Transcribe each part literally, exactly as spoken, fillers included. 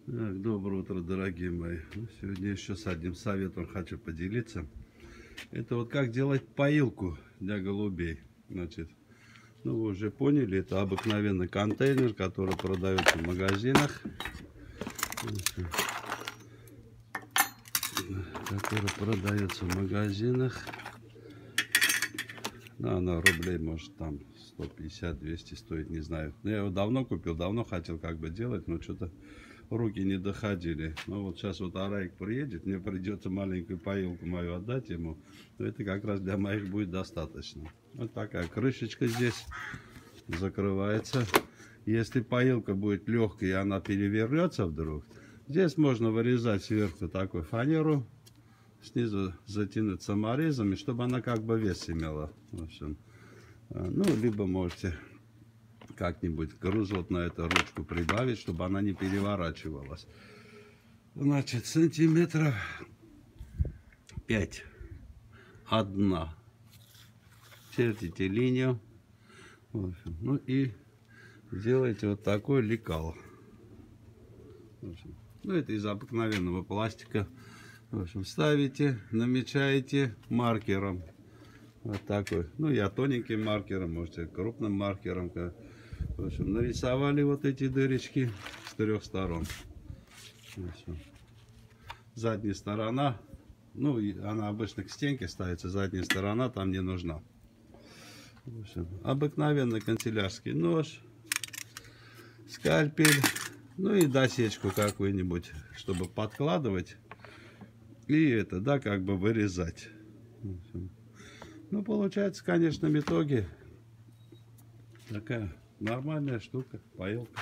Так, доброе утро, дорогие мои. Ну, сегодня еще с одним советом хочу поделиться. Это вот как делать поилку для голубей. Значит, ну вы уже поняли, это обыкновенный контейнер, который продается в магазинах. Который продается в магазинах. Ну, она рублей, может, там сто пятьдесят — двести стоит, не знаю. Но я его давно купил, давно хотел как бы делать, но что-то руки не доходили. Ну вот сейчас вот Араик приедет, мне придется маленькую поилку мою отдать ему. Но это как раз для моих будет достаточно. Вот такая крышечка здесь закрывается. Если поилка будет легкой и она перевернется вдруг, здесь можно вырезать сверху такую фанеру, снизу затянуть саморезами, чтобы она как бы вес имела. В общем, ну, либо можете как-нибудь груз вот на эту ручку прибавить, чтобы она не переворачивалась. Значит, сантиметров пять. Одна. Чертите линию. В общем, ну и делаете вот такой лекал. В общем, ну, это из обыкновенного пластика. В общем, ставите, намечаете маркером. Вот такой. Ну, я тоненьким маркером, можете крупным маркером. В общем, нарисовали вот эти дырочки с трех сторон. Задняя сторона, ну, она обычно к стенке ставится, задняя сторона там не нужна. В общем, обыкновенный канцелярский нож, скальпель, ну и досечку какую-нибудь, чтобы подкладывать. И это, да, как бы вырезать. Ну, получается, конечно, в итоге такая нормальная штука, поилка.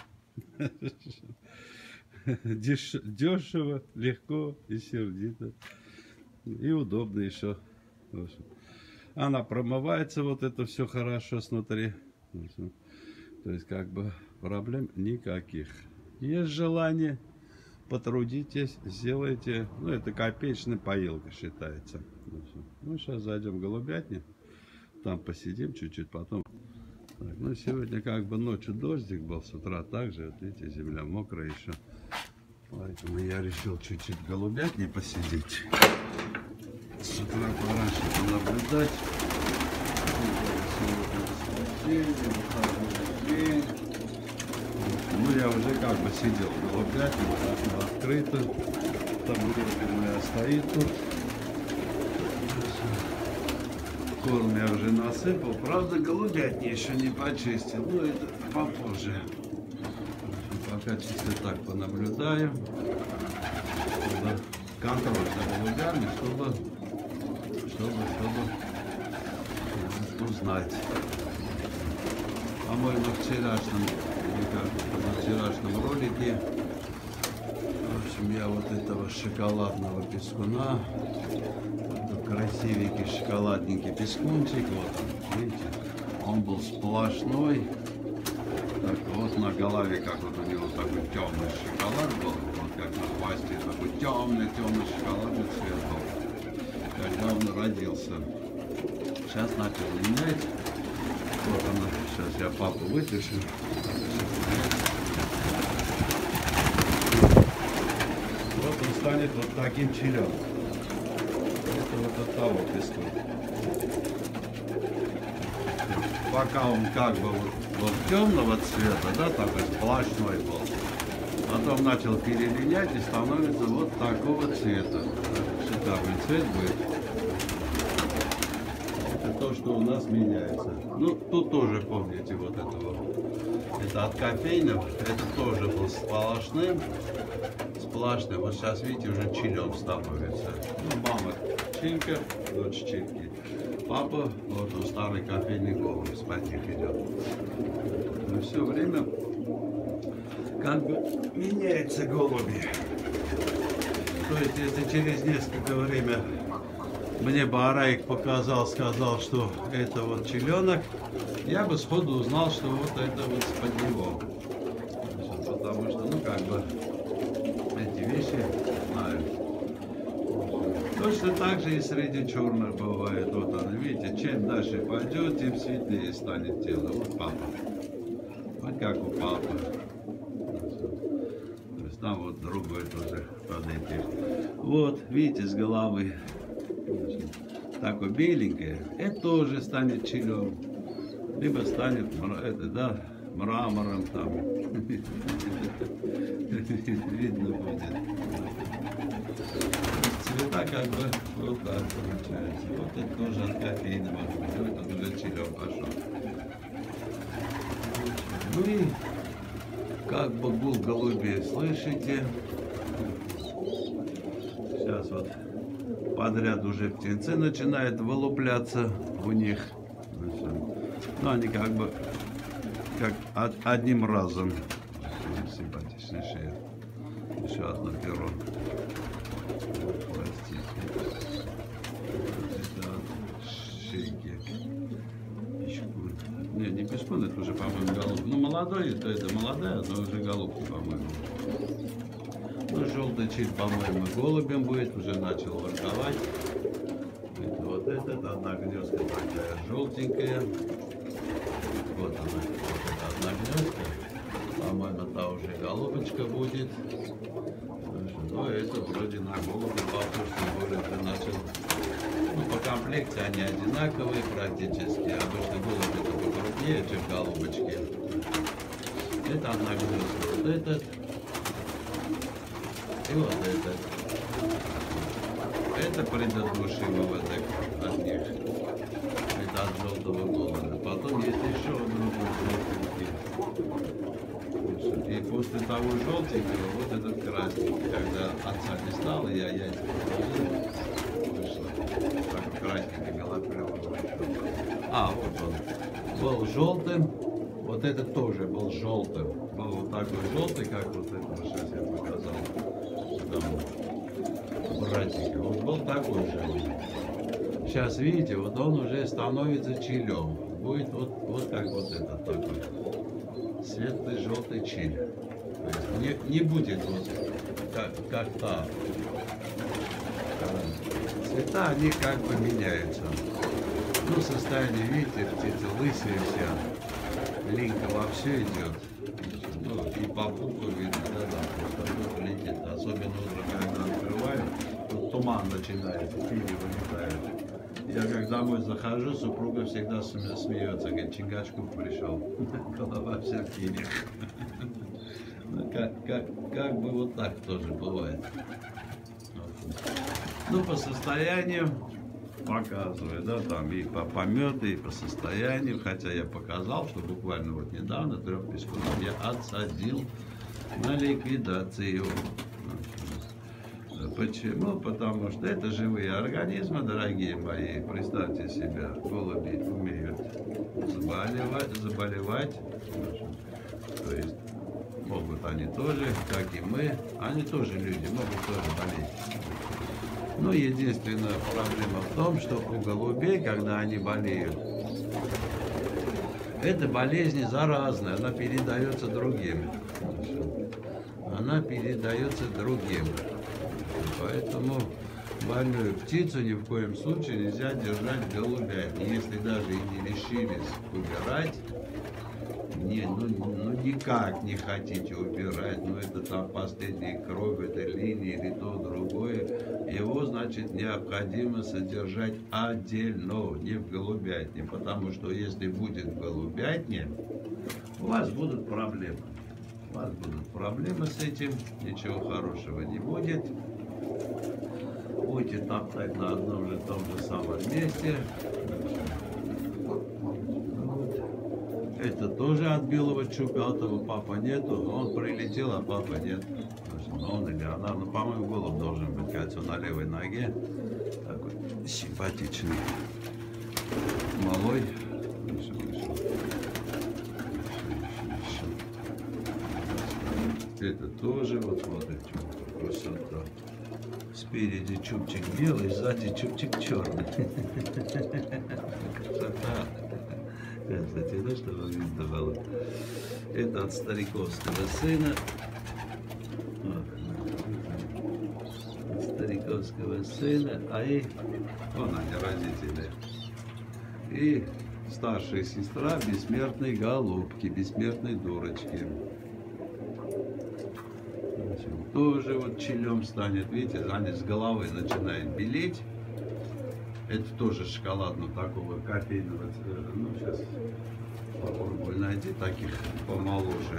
Деш... Дешево, легко и сердито. И удобно еще. Она промывается, вот это все хорошо снутри. То есть, как бы, проблем никаких. Есть желание, потрудитесь, сделайте. Ну, это копеечная поилка считается. Ну, сейчас зайдем в голубятню. Там посидим чуть-чуть, потом. Так, ну, сегодня как бы ночью дождик был, с утра также, вот видите, земля мокрая еще. Поэтому я решил чуть-чуть в голубятне посидеть. С утра пораньше понаблюдать. Ну, я уже как бы сидел в голубятне, окно открыто. Табуретка моя стоит тут. Корм я уже насыпал, правда, голубятни еще не почистил, но это попозже. Пока чисто так понаблюдаем. Чтобы контроль за голубями, чтобы, чтобы, чтобы узнать. По-моему, в вчерашнем, в вчерашнем ролике, в общем, я вот этого шоколадного пескуна, красивенький шоколадненький пескунчик, вот он, видите, он был сплошной, так вот на голове, как вот у него такой темный шоколад был, вот как на хвосте такой темный, темный шоколадный цвет был, когда он родился. Сейчас начал менять, вот она, сейчас я папу вытащу. Вот он станет вот таким черем. Вот от того песка. Пока он как бы вот, вот темного цвета, да, такой сплошной был, потом начал перелинять и становится вот такого цвета. Шикарный цвет будет. Это то, что у нас меняется. Ну, тут тоже помните вот этого. Это от кофейнов, это тоже был сплошным. Сплошным. Вот сейчас, видите, уже чилем становится. Ну, мама Чинка, дочь Чинки. Папа, вот он старый кофейный голубь, спать не идет. Но все время как бы меняются голуби. То есть, если через несколько времени мне бы Араик показал, сказал, что это вот чиленок, я бы сходу узнал, что вот это вот из-под него. Потому что, ну, как бы, эти вещи знаю. Точно так же и среди черных бывает. Вот он, видите, чем дальше пойдет, тем светлее станет тело. Вот папа. Вот как у папы. Там вот другой тоже под этих. Вот, видите, с головы. Такое беленькое. Это тоже станет челем. Либо станет, это, да, мрамором там. Видно будет. Цвета как бы вот так получается. Вот это тоже от кофейного. Это уже челем пошел. Ну и как бы гул голубей, слышите? Сейчас вот подряд уже птенцы начинают вылупляться у них. Ну, они как бы как од, одним разом. Симпатичнейшие. Еще одно перо. Простите. Это от шейки. Пешкун. Не, не пешкун, это уже, по-моему, голубка. Ну, молодой, то это молодая, но уже голубка, по-моему. Ну, желтый чиль, по-моему, голубем будет, уже начал ворковать. Это вот этот, одна гнездка такая желтенькая. Вот она, вот эта одна гнездка. По-моему, та уже голубочка будет. Ну, это вроде на голубе похож, тем более ты начал. Ну, по комплекции они одинаковые практически. Обычно голубь это покрупнее, чем голубочки. Это одна гнездка. Вот этот. И вот этот. Это предыдущий выводок от них. Это от желтого голубя. Потом есть еще другой желтенький. И после того желтенького вот этот красненький. Когда отца не стало, я яйца положил, вышло. Так красненький голоплевый. А, вот он. Был желтым. Вот этот тоже был желтым. Был вот такой желтый, как вот это, сейчас я показал. Там, братика. Вот был такой же. Сейчас, видите, вот он уже становится чилем. Будет вот, вот как вот этот такой. Светлый желтый чиль. То есть не, не будет вот как, как та. Цвета, они как бы меняются. Ну, состояние, видите, птицы лысые все. Линька во все идет. Ну, и по пуху видно, да, да, просто летит. Особенно утром, когда открываю, тут туман начинается, пили вылетают. Я как домой захожу, супруга всегда смеется, говорит, Чингачгук пришел. Голова вся в пиле. Ну, как, как, как бы вот так тоже бывает. Ну, по состоянию показываю, да, там и по помету, и по состоянию, хотя я показал, что буквально вот недавно трех пескунов я отсадил на ликвидацию. Почему? Потому что это живые организмы, дорогие мои. Представьте себе, голуби умеют заболевать, заболевать. То есть могут они тоже, как и мы, они тоже люди, могут тоже болеть. Но единственная проблема в том, что у голубей, когда они болеют, эта болезнь заразная, она передается другим. Она передается другим. Поэтому больную птицу ни в коем случае нельзя держать в голубятне. Если даже и не решились убирать, не, ну, ну никак не хотите убирать, ну это там последняя кровь, это линия или то, другое, его, значит, необходимо содержать отдельно, не в голубятне, потому что если будет в голубятне, у вас будут проблемы. У вас будут проблемы с этим, ничего хорошего не будет. Будете топтать на одном же том же самом месте. Это тоже от белого чубатого, папа нету, он прилетел, а папа нет. Он или она, ну, по-моему, голубь должен быть, кольцо на левой ноге. Такой симпатичный, малой. Это тоже, вот смотрите, красота. Спереди чубчик белый, сзади чубчик черный. Красота. Кстати, да, чтобы видно было. Это от стариковского сына. От стариковского сына. А и вон они, родители. И старшая сестра бессмертной голубки, бессмертной дурочки. тоже вот челем станет. Видите, они с головы начинают белеть. Это тоже шоколадного такого кофейного. Ну, сейчас попробую найти таких помоложе.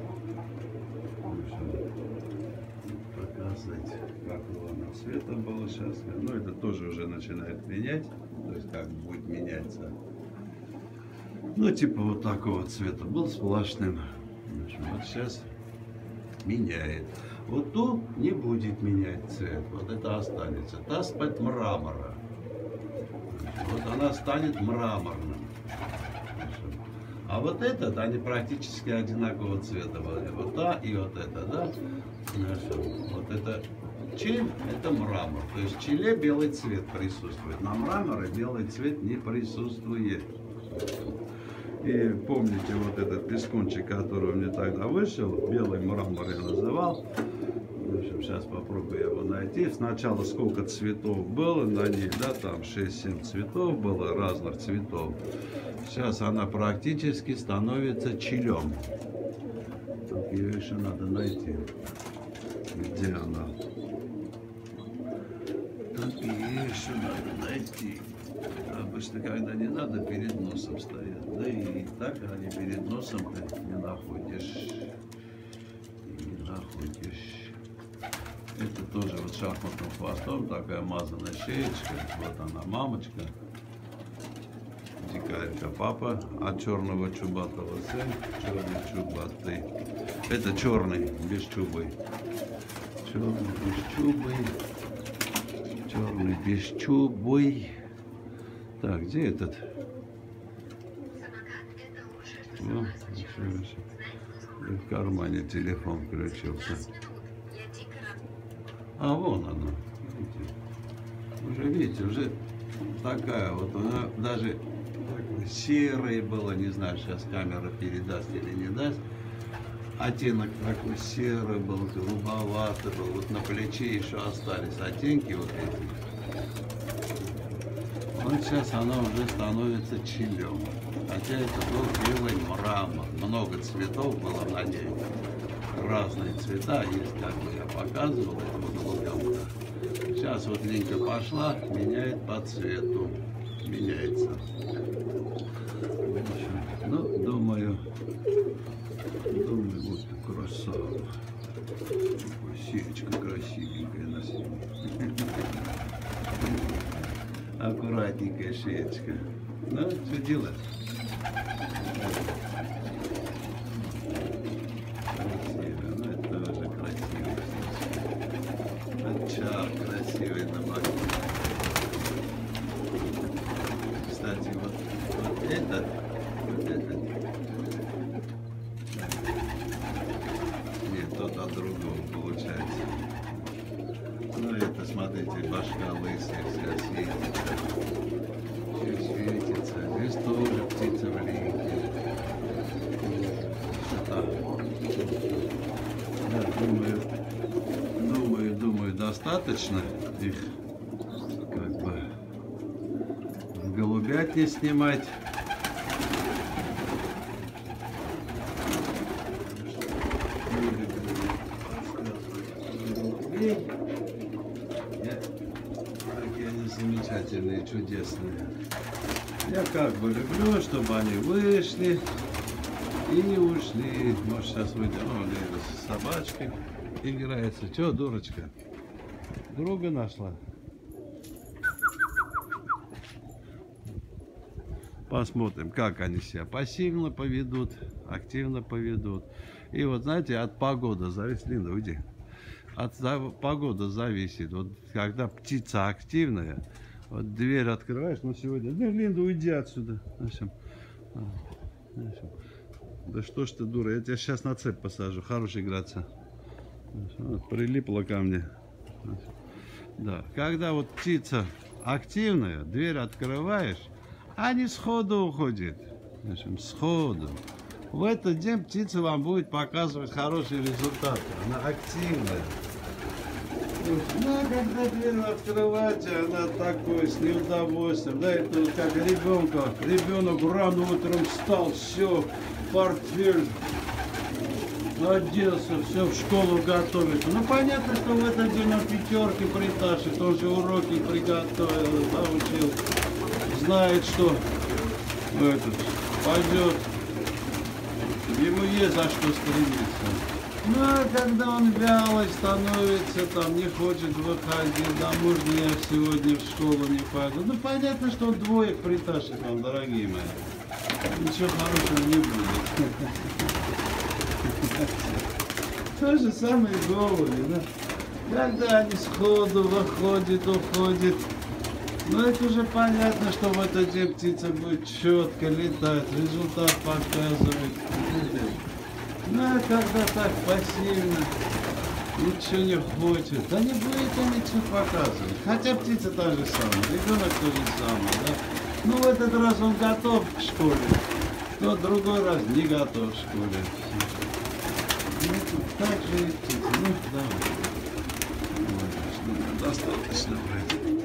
Показать, какого она цвета было сейчас. Ну, это тоже уже начинает менять. То есть, как будет меняться. Ну, типа вот такого цвета. Был сплошным. Вот сейчас меняет. Вот ту не будет менять цвет. Вот это останется. Та спать мрамора. Вот она станет мраморным. А вот этот, они практически одинакового цвета были. Вот та и вот это, да? Вот это чель, это мрамор. То есть в челе белый цвет присутствует. На мраморе белый цвет не присутствует. И помните вот этот пескунчик, который мне тогда вышел, белый мрамор я называл. В общем, сейчас попробую его найти. Сначала сколько цветов было на ней, да, там шесть-семь цветов было, разных цветов. Сейчас она практически становится челем. Так ее еще надо найти. Где она? Так ее еще надо найти. Обычно, когда не надо, перед носом стоят. Да и так они перед носом ты не находишь. Не находишь. Это тоже вот шахматным хвостом, такая мазаная шеечка. Вот она, мамочка. Дикарька папа, а черного чубатого сын, черный чубатый. Это черный, бесчубый. Черный, бесчубый. Черный, бесчубый. Так, где этот? О, еще, еще. В кармане телефон включился. А вон она. Видите? Уже видите, уже такая вот она даже серой была, не знаю, сейчас камера передаст или не даст. Оттенок такой серый был, голубоватый был. Вот на плече еще остались оттенки вот эти. Вот сейчас она уже становится челем. Хотя это был белый мрамор. Много цветов было на ней. Разные цвета есть, как бы я показывал этого голубенка. Сейчас вот Линка пошла, меняет по цвету. Меняется. Ну, думаю, думаю, вот красава. Сечка красивенькая на себе. Аккуратненькая шеечка. Ну, что делать? Красиво, ну это тоже красиво. Очаг красивый на боку. Кстати, вот, вот этот, вот этот. Нет, тот от другого получается. Ну это, смотрите, башка лысая вся светится. Все светится. Здесь тоже птица в линке. Да, думаю, думаю, думаю, достаточно их как бы в голубятне снимать. Какие они замечательные, чудесные. Я как бы люблю, чтобы они вышли и не ушли. Может, сейчас выйдем. О, Лера с собачкой играется. Че, дурочка? Друга нашла? Посмотрим, как они себя пассивно поведут, активно поведут. И вот, знаете, от погоды зависит. Линда, уйди. От погоды зависит. Вот когда птица активная, вот дверь открываешь, ну сегодня, ну, Линда, уйди отсюда. В общем, в общем. Да что ж ты, дура, я тебя сейчас на цепь посажу, хороший играться. Вот, прилипла ко мне. Да, когда вот птица активная, дверь открываешь, они сходу уходят. В общем, сходу. В этот день птица вам будет показывать хорошие результаты. Она активная. Ну, когда дверь открывать, она такой с неудовольствием. Да, это как ребенка. Ребенок рано утром встал, все, портфель оделся, все в школу готовится. Ну понятно, что в этот день он пятерки притащит, он же уроки приготовил, научил, знает, что этот пойдет. Ему есть за что стремиться. Ну а когда он вялый становится, там не хочет выходить, да можно я сегодня в школу не пойду. Ну понятно, что он двоек притащит вам, дорогие мои. Ничего хорошего не будет. То же самое и голуби, да? Когда они сходу выходят, уходят, ну это уже понятно, что в этот день птица будет четко летать, результат показывает. Ну а когда так пассивно, ничего не хочет, да не будет он ничего показывать. Хотя птица та же самая, ребенок то же самое, да? Ну в этот раз он готов к школе, но другой раз не готов к школе. Ну, так же и птица, ну да. Достаточно вроде.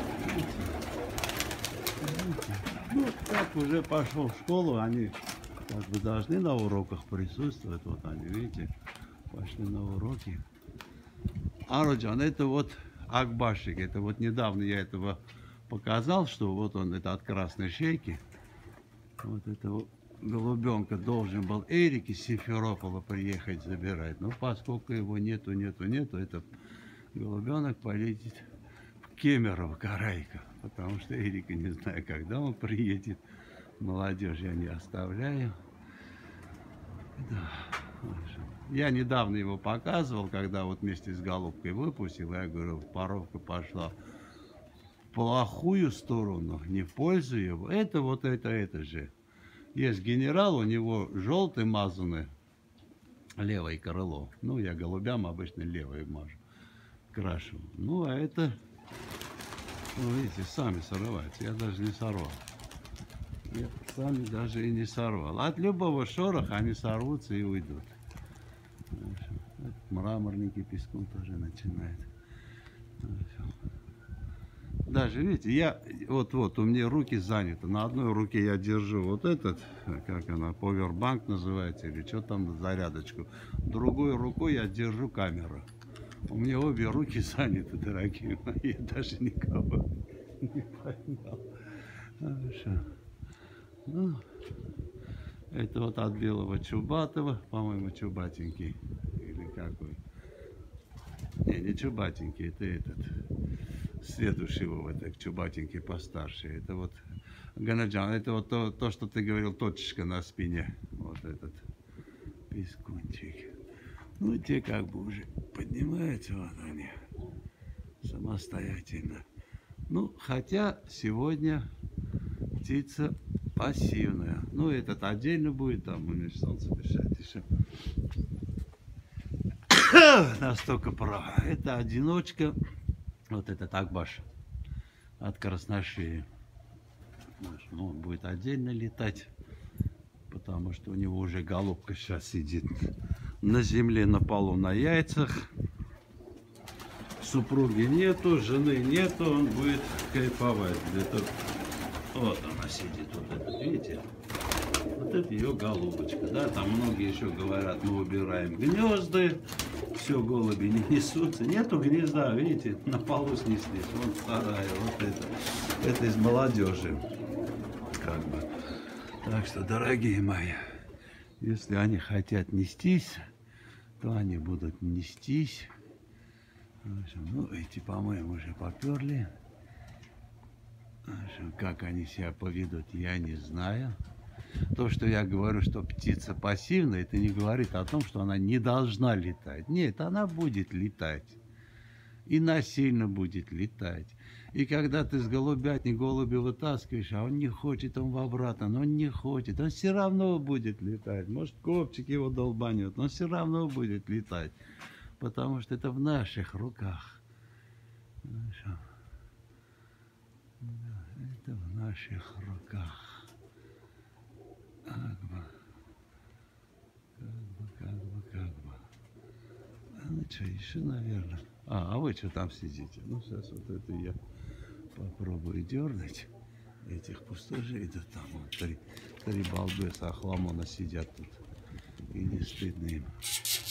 Ну, так уже пошел в школу, они как бы должны на уроках присутствовать. Вот они, видите, пошли на уроки. Аруджан, это вот Акбашик, это вот недавно я этого показал, что вот он, это от красной шейки. Вот этого голубенка должен был Эрик из Симферополя приехать забирать. Но поскольку его нету, нету, нету, этот голубенок полетит в Кемерово, Карайка. Потому что Эрика не знаю, когда он приедет. Молодежь я не оставляю. Да. Я недавно его показывал, когда вот вместе с голубкой выпустил. Я говорю, паровка пошла в плохую сторону, не в пользу его. Это вот это, это же. Есть генерал, у него желтый мазанный левое крыло. Ну, я голубям обычно левое мажу, крашу. Ну, а это, ну, видите, сами срываются. Я даже не сорвал. Я сами даже и не сорвал. От любого шороха они сорвутся и уйдут. Мраморники песком тоже начинает. Даже, видите, я, вот-вот, у меня руки заняты. На одной руке я держу вот этот, как она, повербанк называется, или что там, зарядочку. Другой рукой я держу камеру. У меня обе руки заняты, дорогие мои. Я даже никого не поймал. Хорошо. Ну, это вот от белого чубатого, по-моему, чубатенький. Или какой? Не, не чубатенький, это этот. Следующий вот так, чубатенький постарше. Это вот Ганаджан, это вот то, то, что ты говорил, точечка на спине. Вот этот пискунчик. Ну, те как бы уже поднимаются, вот они, самостоятельно. Ну, хотя сегодня птица пассивная. Ну, этот отдельно будет, там у меня солнце дышать еще. Настолько прав. Это одиночка. Вот этот Акбаш от красношеи. Ну, он будет отдельно летать, потому что у него уже голубка сейчас сидит на земле, на полу, на яйцах. Супруги нету, жены нету, он будет кайфовать. Где-то вот она сидит, вот это, видите? Вот это ее голубочка, да, там многие еще говорят, мы убираем гнезда, все, голуби не несутся. Нету гнезда, видите, на полу снеслись. Вот вторая, вот это. Это из молодежи. Как бы. Так что, дорогие мои, если они хотят нестись, то они будут нестись. Ну, эти, по-моему, уже поперли. Как они себя поведут, я не знаю. То, что я говорю, что птица пассивная, это не говорит о том, что она не должна летать. Нет, она будет летать. И насильно будет летать. И когда ты с голубятни голуби вытаскиваешь, а он не хочет, он в обратно, но он не хочет, он все равно будет летать. Может, копчик его долбанет, но все равно будет летать. Потому что это в наших руках. Это в наших руках. Как бы, как бы, как бы, как бы. Ну что, еще, наверное. А, а вы что там сидите? Ну, сейчас вот это я попробую дернуть. Этих пустожей, да там вот три, три балбеса Ахламона сидят тут. И не стыдно им.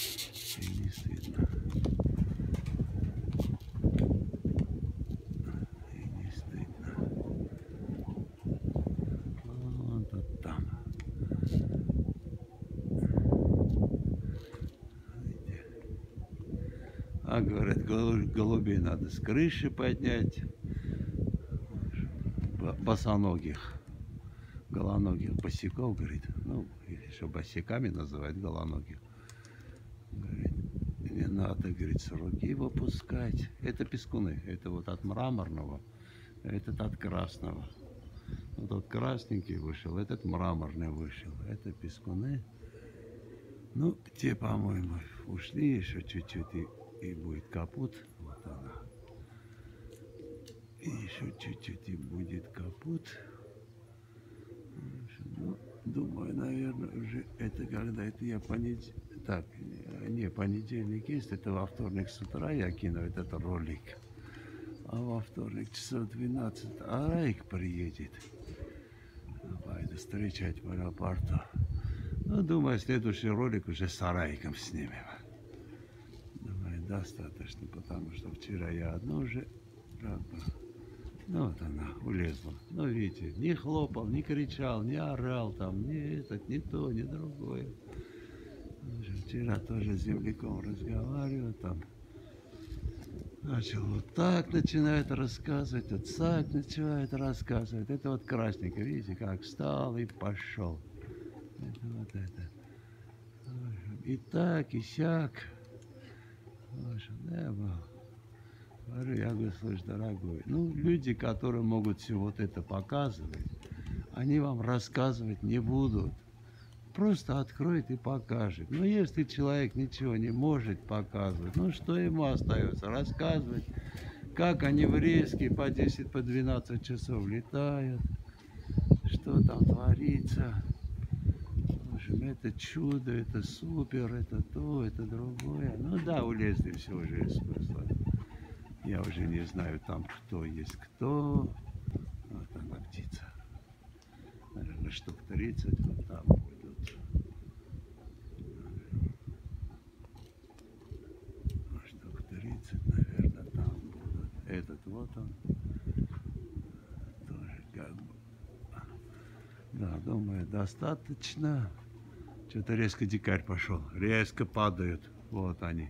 А говорят, голубей надо с крыши поднять. Босоногих, голоногих босиков, говорит, ну, еще босиками называют голоногих. Говорит, не надо, говорит, с руки выпускать. Это пескуны, это вот от мраморного, этот от красного. Вот тот красненький вышел, этот мраморный вышел. Это пескуны. Ну, те, по-моему, ушли еще чуть-чуть, и, и будет капут. Вот она. И еще чуть-чуть, и будет капут. Ну, думаю, наверное, уже это когда это я понедельник... Так, не, понедельник есть, это во вторник с утра я кину этот ролик. А во вторник часов двенадцать Арайк приедет. Пойду встречать в аэропорту. Ну, думаю, следующий ролик уже с Арайком снимем. Думаю, достаточно, потому что вчера я одну уже как бы... Ну, вот она улезла. Ну, видите, не хлопал, не кричал, не орал там, ни этот, ни то, ни другое. Вчера тоже с земляком разговаривал там. Начал вот так начинает рассказывать, вот так начинает рассказывать. Это вот красненько, видите, как встал и пошел. Это вот это. И так, и сяк. В общем, да, говорю, я говорю, слышь, дорогой, ну, люди, которые могут все вот это показывать, они вам рассказывать не будут. Просто откроет и покажет. Но если человек ничего не может показывать, ну, что ему остается? Рассказывать, как они в резке по десять, по двенадцать часов летают, что там творится. В общем, это чудо, это супер, это то, это другое. Ну да, улезли, все уже из смысла. Я уже не знаю там, кто есть кто. Вот она, птица. Наверное, штук тридцать вот там будут. Штук тридцать, наверное, там будут. Этот вот он. Тоже как бы. Да, думаю, достаточно. Что-то резко дикарь пошел. Резко падают. Вот они.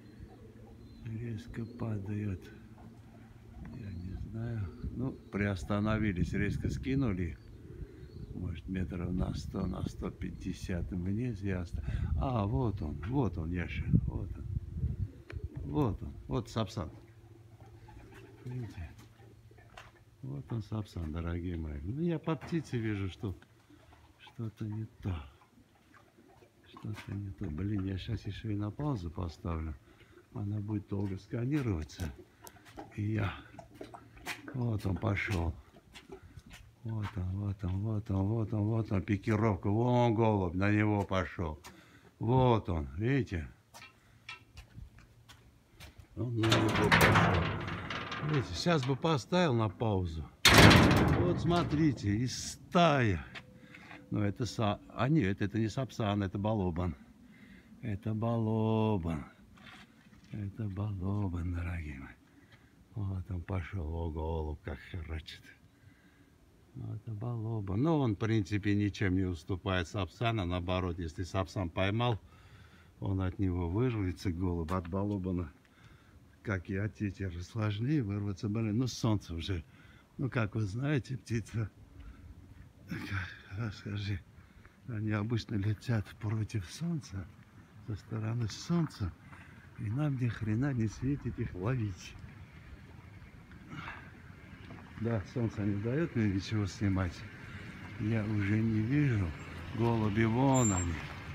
Резко падают. Я не знаю. Ну, приостановились, резко скинули. Может, метров на сто, на сто пятьдесят вниз. Я ост... А, вот он, вот он, Яша. Вот он. Вот он. Вот Сапсан. Видите? Вот он, Сапсан, дорогие мои. Ну, я по птице вижу, что что-то не то. Что-то не то. Блин, я сейчас еще и на паузу поставлю. Она будет долго сканироваться. И я... Вот он пошел. Вот он, вот он, вот он, вот он, вот он. Пикировка. Вон голубь, на него пошел. Вот он, видите? Он на него пошел. Видите, сейчас бы поставил на паузу. Вот смотрите, и стая. Но это са... А нет, это не Сапсан, это Балобан. Это Балобан. Это Балобан, дорогие мои. Вот он пошел, о, голубь, как херачит. Вот это Балобан. Ну, он, в принципе, ничем не уступает Сапсану. Наоборот, если Сапсан поймал, он от него вырвется, голубь, от Балобана. Как и от тетера, сложнее вырваться. Блин, ну, солнце уже. Ну, как вы знаете, птица... Расскажи, они обычно летят против солнца, со стороны солнца, и нам ни хрена не светит их ловить. Да, солнце не дает мне ничего снимать. Я уже не вижу. Голуби, вон они.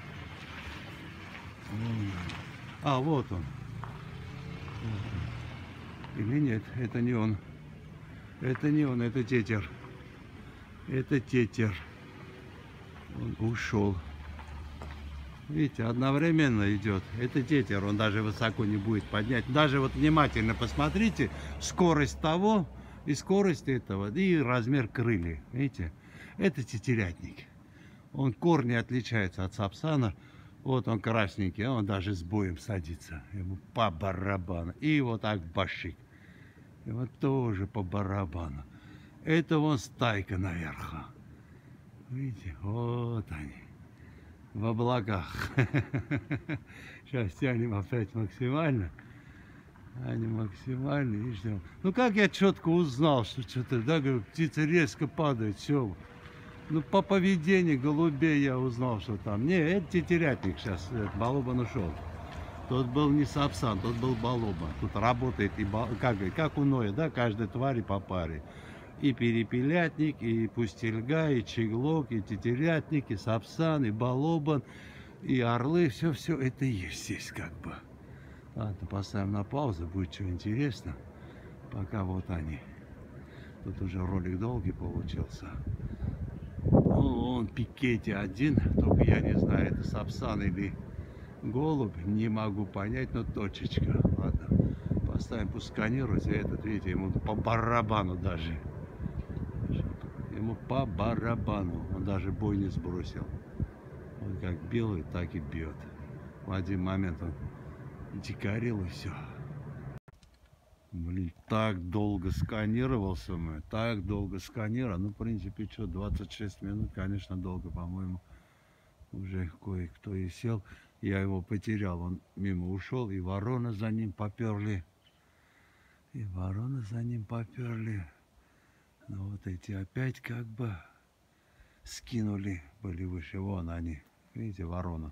Вон они. А, вот он. Вот он. Или нет, это не он. Это не он, это тетер. Это тетер. Он ушел. Видите, одновременно идет. Это тетер, он даже высоко не будет поднять. Даже вот внимательно посмотрите, скорость того и скорость этого, и размер крыльев. Видите, это тетерятник. Он корни отличается от Сапсана. Вот он красненький, он даже с боем садится. Ему по барабану. И вот так башик. И вот тоже по барабану. Это вон стайка наверху. Видите, вот они. В облаках. Сейчас тянем опять максимально. Они максимальные, и ждем. Ну как я четко узнал, что что-то, да, говорю, птица резко падает, все. Ну по поведению голубей я узнал, что там. Не, это тетерятник сейчас, балобан ушел. Тот был не сапсан, тот был балоба. Тут работает и бал... как, как у Ноя, да, каждой твари по паре. И перепелятник, и пустельга, и чеглок, и тетерятник, и сапсан, и балобан, и орлы. Все-все это есть здесь как бы. Ладно, поставим на паузу, будет что интересно. Пока вот они. Тут уже ролик долгий получился. Ну, он пикете один, только я не знаю, это сапсан или голубь, не могу понять, но точечка. Ладно, поставим, пусть сканируется. Этот, видите, ему по барабану даже. Ему по барабану. Он даже бой не сбросил. Он как белый, так и бьет. В один момент он дикарил и все. Блин, так долго сканировался мы, так долго сканировал. Ну, в принципе, что, двадцать шесть минут, конечно, долго, по-моему. Уже кое-кто и сел. Я его потерял, он мимо ушел, и ворона за ним поперли. И ворона за ним поперли. Но вот эти опять как бы скинули, были выше. Вон они, видите, ворона.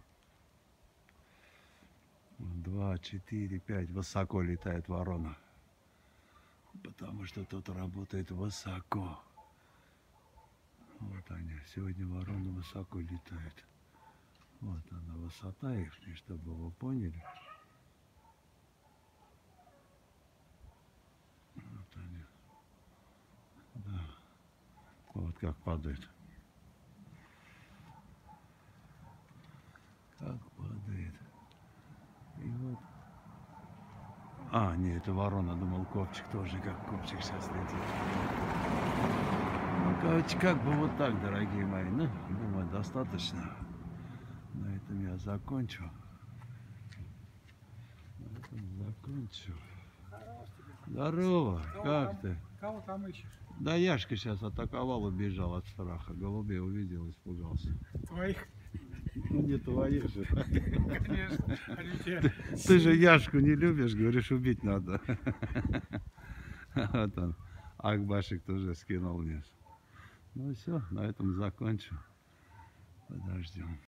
Два, четыре, пять, высоко летает ворона. Потому что тут работает высоко. Вот они, сегодня ворона высоко летает. Вот она, высота их, чтобы вы поняли. Вот они. Да. Вот как падает. Как падает. И вот. А, не, это ворона, думал, копчик тоже, как копчик сейчас летит. Ну, короче, как бы вот так, дорогие мои. Ну, думаю, достаточно. На этом я закончу. На этом закончу. Здорово, Кого как там, ты? Кого там ищешь? Да Яшка сейчас атаковал, убежал от страха. Голубей увидел, испугался. Твоих? Ну не твоих же. Конечно. Ты, ты же Яшку не любишь, говоришь, убить надо. Вот он. Акбашик тоже скинул вниз. Ну все, на этом закончу. Подождем.